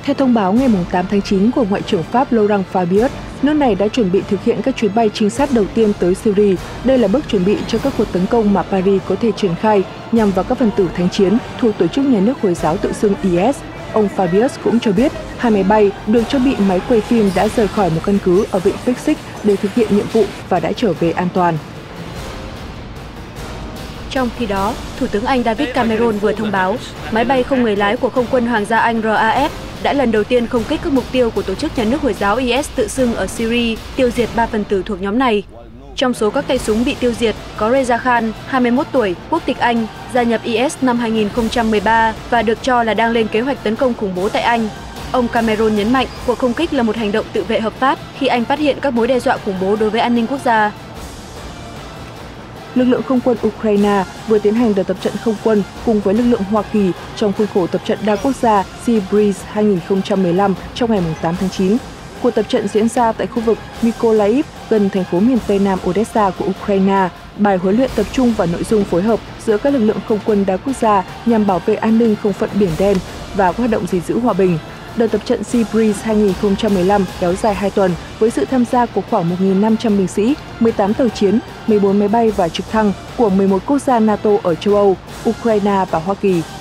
Theo thông báo ngày 8 tháng 9 của Ngoại trưởng Pháp Laurent Fabius, nước này đã chuẩn bị thực hiện các chuyến bay trinh sát đầu tiên tới Syria. Đây là bước chuẩn bị cho các cuộc tấn công mà Paris có thể triển khai nhằm vào các phần tử thánh chiến thuộc tổ chức nhà nước Hồi giáo tự xưng IS. Ông Fabius cũng cho biết 2 máy bay được trang bị máy quay phim đã rời khỏi một căn cứ ở vịnh Pixik để thực hiện nhiệm vụ và đã trở về an toàn. Trong khi đó, Thủ tướng Anh David Cameron vừa thông báo máy bay không người lái của Không quân Hoàng gia Anh RAF đã lần đầu tiên không kích các mục tiêu của tổ chức nhà nước Hồi giáo IS tự xưng ở Syria, tiêu diệt 3 phần tử thuộc nhóm này. Trong số các tay súng bị tiêu diệt có Reza Khan, 21 tuổi, quốc tịch Anh, gia nhập IS năm 2013 và được cho là đang lên kế hoạch tấn công khủng bố tại Anh. Ông Cameron nhấn mạnh cuộc không kích là một hành động tự vệ hợp pháp khi Anh phát hiện các mối đe dọa khủng bố đối với an ninh quốc gia. Lực lượng không quân Ukraine vừa tiến hành đợt tập trận không quân cùng với lực lượng Hoa Kỳ trong khuôn khổ tập trận đa quốc gia Sea Breeze 2015 trong ngày 8 tháng 9. Cuộc tập trận diễn ra tại khu vực Mykolaiv, gần thành phố miền Tây Nam Odessa của Ukraine. Bài huấn luyện tập trung vào nội dung phối hợp giữa các lực lượng không quân đa quốc gia nhằm bảo vệ an ninh không phận Biển Đen và các hoạt động gìn giữ hòa bình. Đợt tập trận Sea Breeze 2015 kéo dài 2 tuần với sự tham gia của khoảng 1.500 binh sĩ, 18 tàu chiến, 14 máy bay và trực thăng của 11 quốc gia NATO ở châu Âu, Ukraine và Hoa Kỳ.